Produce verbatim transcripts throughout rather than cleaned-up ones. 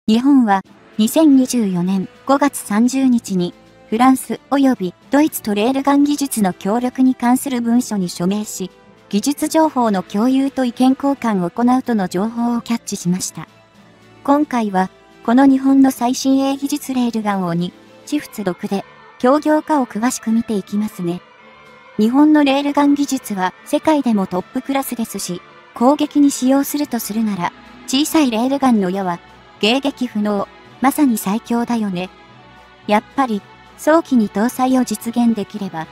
日本はにせんにじゅうよねんごがつさんじゅうにちにフランス及びドイツとレールガン技術の協力に関する文書に署名し、技術情報の共有と意見交換を行うとの情報をキャッチしました。今回は、この日本の最新鋭技術レールガンをに、地仏ろくで、協業化を詳しく見ていきますね。日本のレールガン技術は世界でもトップクラスですし、攻撃に使用するとするなら、小さいレールガンの矢は、迎撃不能、まさに最強だよね。やっぱり、早期に搭載を実現できれば。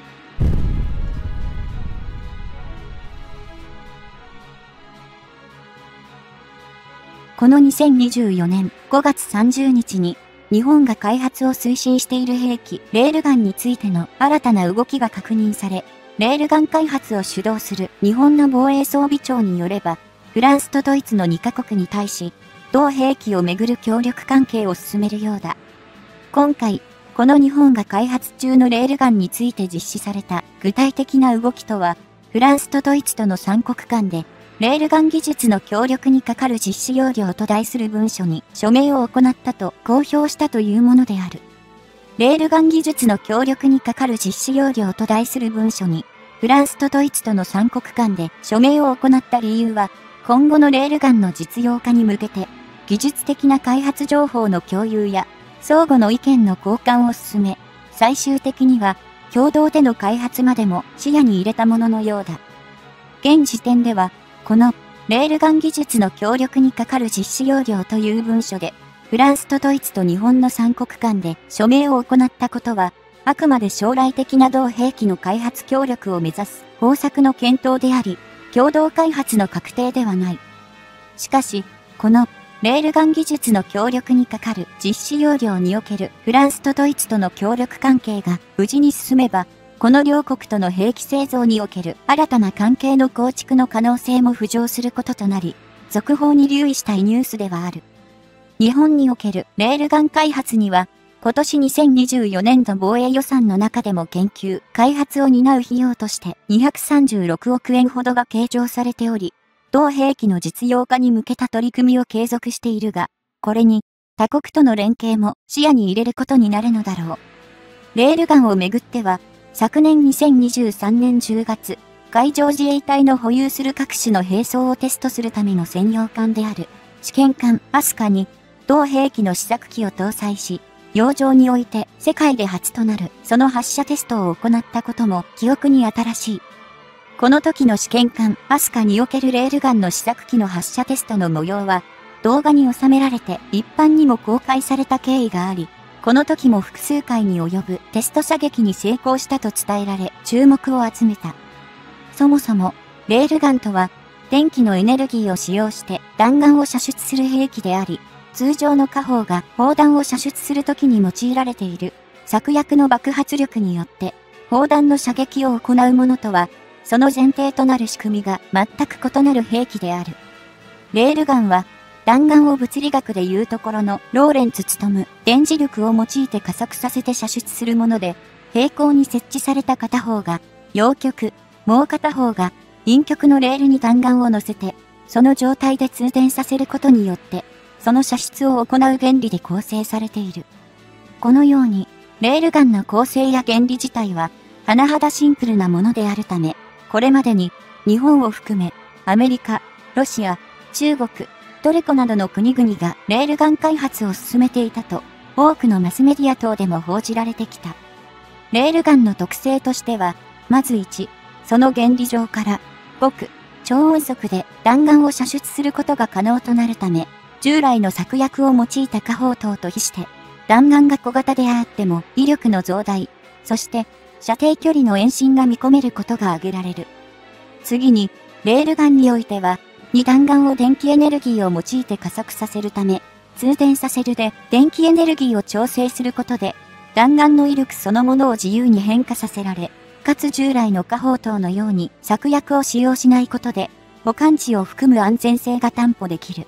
このにせんにじゅうよねんごがつさんじゅうにちに、日本が開発を推進している兵器、レールガンについての新たな動きが確認され、レールガン開発を主導する日本の防衛装備庁によれば、フランスとドイツのにカ国に対し、同兵器をめぐる協力関係を進めるようだ。今回、この日本が開発中のレールガンについて実施された具体的な動きとは、フランスとドイツとのさんこく間で、レールガン技術の協力にかかる実施要領と題する文書に署名を行ったと公表したというものである。レールガン技術の協力にかかる実施要領と題する文書に、フランスとドイツとのさんこく間で署名を行った理由は、今後のレールガンの実用化に向けて、技術的な開発情報の共有や、相互の意見の交換を進め、最終的には、共同での開発までも視野に入れたもののようだ。現時点では、この、レールガン技術の協力にかかる実施要領という文書で、フランスとドイツと日本のさんこく間で署名を行ったことは、あくまで将来的な同兵器の開発協力を目指す方策の検討であり、共同開発の確定ではない。しかし、この、レールガン技術の協力にかかる実施要領におけるフランスとドイツとの協力関係が無事に進めば、この両国との兵器製造における新たな関係の構築の可能性も浮上することとなり、続報に留意したいニュースではある。日本におけるレールガン開発には、今年にせんにじゅうよねんど防衛予算の中でも研究、開発を担う費用としてにひゃくさんじゅうろくおくえんほどが計上されており、同兵器の実用化に向けた取り組みを継続しているが、これに他国との連携も視野に入れることになるのだろう。レールガンをめぐっては、昨年にせんにじゅうさんねんじゅうがつ、海上自衛隊の保有する各種の兵装をテストするための専用艦である試験艦アスカに、同兵器の試作機を搭載し、洋上において世界で初となるその発射テストを行ったことも記憶に新しい。この時の試験艦アスカにおけるレールガンの試作機の発射テストの模様は動画に収められて一般にも公開された経緯があり、この時も複数回に及ぶテスト射撃に成功したと伝えられ注目を集めた。そもそもレールガンとは電気のエネルギーを使用して弾丸を射出する兵器であり、通常の火砲が砲弾を射出する時に用いられている策薬の爆発力によって砲弾の射撃を行うものとはその前提となる仕組みが全く異なる兵器である。レールガンは弾丸を物理学でいうところのローレンツ努む電磁力を用いて加速させて射出するもので、平行に設置された片方が陽極、もう片方が陰極のレールに弾丸を乗せて、その状態で通電させることによって、その射出を行う原理で構成されている。このように、レールガンの構成や原理自体は、甚だシンプルなものであるため、これまでに日本を含めアメリカ、ロシア、中国、トルコなどの国々がレールガン開発を進めていたと多くのマスメディア等でも報じられてきた。レールガンの特性としては、まずいち、その原理上から極超音速で弾丸を射出することが可能となるため、従来の策薬を用いた火砲等と比して弾丸が小型であっても威力の増大、そして射程距離の延伸が見込めることが挙げられる。次に、レールガンにおいては、に弾丸を電気エネルギーを用いて加速させるため、通電させるで電気エネルギーを調整することで、弾丸の威力そのものを自由に変化させられ、かつ従来の火砲等のように策薬を使用しないことで、保管値を含む安全性が担保できる。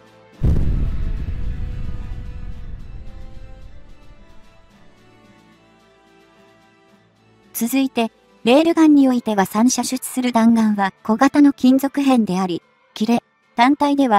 続いて、レールガンにおいてはさん射出する弾丸は小型の金属片であり、切れ、単体では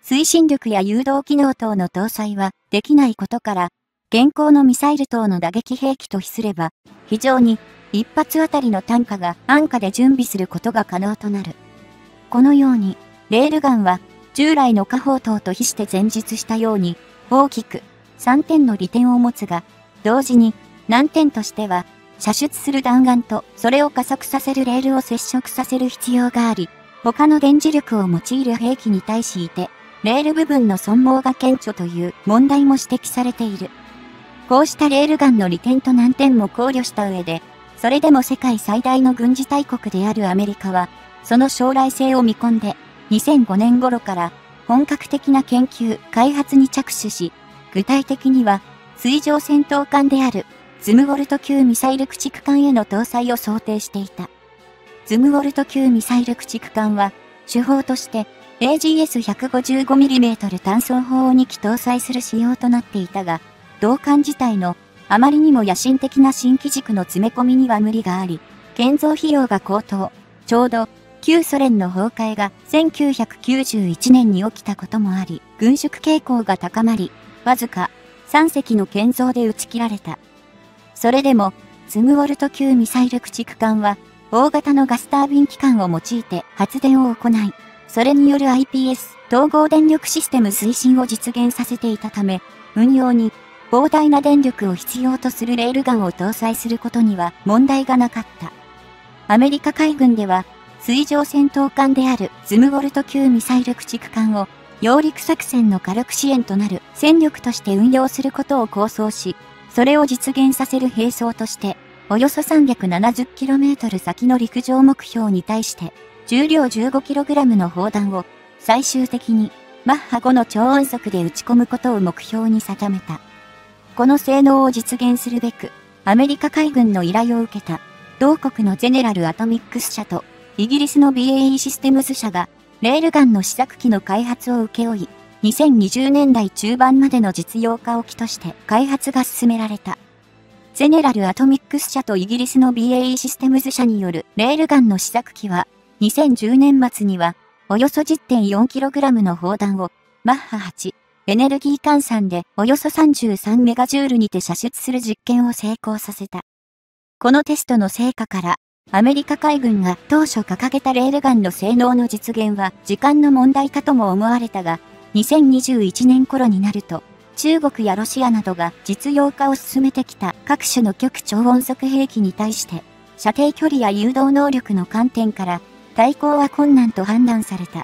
推進力や誘導機能等の搭載はできないことから、現行のミサイル等の打撃兵器と比すれば、非常に一発あたりの単価が安価で準備することが可能となる。このように、レールガンは従来の火砲等と比して前述したように、大きくさんてんの利点を持つが、同時に難点としては、射出する弾丸とそれを加速させるレールを接触させる必要があり、他の電磁力を用いる兵器に対して、レール部分の損耗が顕著という問題も指摘されている。こうしたレールガンの利点と難点も考慮した上で、それでも世界最大の軍事大国であるアメリカは、その将来性を見込んで、にせんごねん頃から本格的な研究・開発に着手し、具体的には水上戦闘艦であるズムウォルト級ミサイル駆逐艦への搭載を想定していた。ズムウォルト級ミサイル駆逐艦は、手法として エージーエスひゃくごじゅうごミリメートル 単装砲をに機搭載する仕様となっていたが、同艦自体のあまりにも野心的な新機軸の詰め込みには無理があり、建造費用が高騰。ちょうど旧ソ連の崩壊がせんきゅうひゃくきゅうじゅういちねんに起きたこともあり、軍縮傾向が高まり、わずかさん隻の建造で打ち切られた。それでも、ズムウォルト級ミサイル駆逐艦は、大型のガスタービン機関を用いて発電を行い、それによる アイピーエス 統合電力システム推進を実現させていたため、運用に膨大な電力を必要とするレールガンを搭載することには問題がなかった。アメリカ海軍では、水上戦闘艦であるズムウォルト級ミサイル駆逐艦を、揚陸作戦の火力支援となる戦力として運用することを構想し、それを実現させる兵装として、およそ さんびゃくななじゅっキロメートル 先の陸上目標に対して、重量 じゅうごキログラム の砲弾を、最終的に、マッハごの超音速で撃ち込むことを目標に定めた。この性能を実現するべく、アメリカ海軍の依頼を受けた、同国のゼネラルアトミックス社と、イギリスの ビーエーイー システムズ社が、レールガンの試作機の開発を請け負い、にせんにじゅうねんだい中盤までの実用化を期として開発が進められた。ゼネラルアトミックス社とイギリスの ビーエーイー システムズ社によるレールガンの試作機は、にせんじゅうねん末には、およそ じゅってんよんキログラム の砲弾を、マッハはち、エネルギー換算でおよそさんじゅうさんメガジュールにて射出する実験を成功させた。このテストの成果から、アメリカ海軍が当初掲げたレールガンの性能の実現は時間の問題かとも思われたが、にせんにじゅういちねん頃になると、中国やロシアなどが実用化を進めてきた各種の極超音速兵器に対して、射程距離や誘導能力の観点から、対抗は困難と判断された。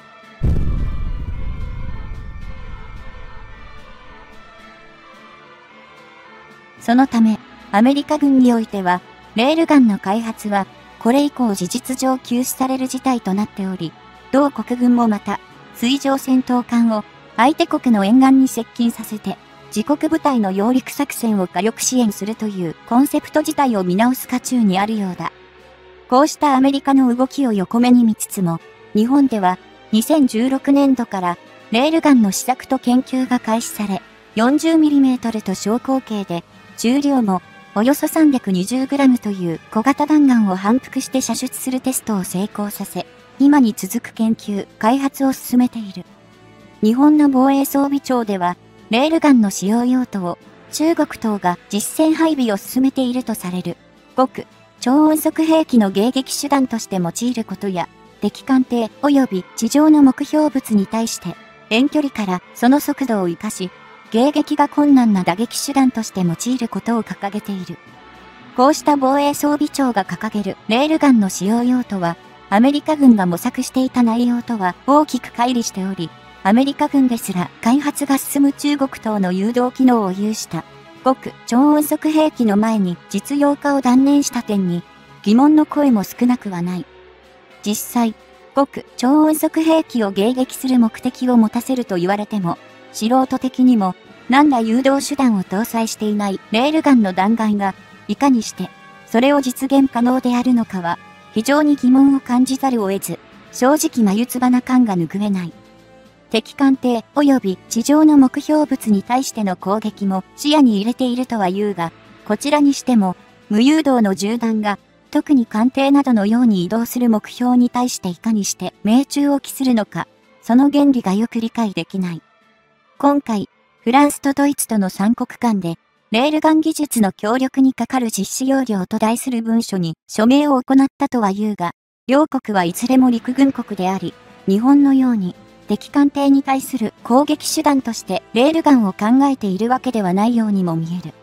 そのため、アメリカ軍においては、レールガンの開発は、これ以降事実上休止される事態となっており、同国軍もまた、水上戦闘艦を相手国の沿岸に接近させて、自国部隊の揚陸作戦を火力支援するというコンセプト自体を見直す渦中にあるようだ。こうしたアメリカの動きを横目に見つつも、日本ではにせんじゅうろくねんどからレールガンの試作と研究が開始され、よんじゅうミリメートル と小口径で、重量もおよそ さんびゃくにじゅうグラム という小型弾丸を反復して射出するテストを成功させ、今に続く研究、開発を進めている。日本の防衛装備庁では、レールガンの使用用途を中国等が実戦配備を進めているとされる、極超音速兵器の迎撃手段として用いることや、敵艦艇及び地上の目標物に対して、遠距離からその速度を活かし、迎撃が困難な打撃手段として用いることを掲げている。こうした防衛装備庁が掲げるレールガンの使用用途は、アメリカ軍が模索していた内容とは大きく乖離しており、アメリカ軍ですら開発が進む中国等の誘導機能を有した極超音速兵器の前に実用化を断念した点に疑問の声も少なくはない。実際、極超音速兵器を迎撃する目的を持たせると言われても、素人的にも何ら誘導手段を搭載していないレールガンの弾丸がいかにしてそれを実現可能であるのかは非常に疑問を感じざるを得ず、正直眉唾な感が拭えない。敵艦艇及び地上の目標物に対しての攻撃も視野に入れているとは言うが、こちらにしても無誘導の銃弾が特に艦艇などのように移動する目標に対していかにして命中を期するのか、 その原理がよく理解できない。今回、フランスとドイツとの三国間で、レールガン技術の協力にかかる実施要領と題する文書に署名を行ったとは言うが、両国はいずれも陸軍国であり、日本のように敵艦艇に対する攻撃手段としてレールガンを考えているわけではないようにも見える。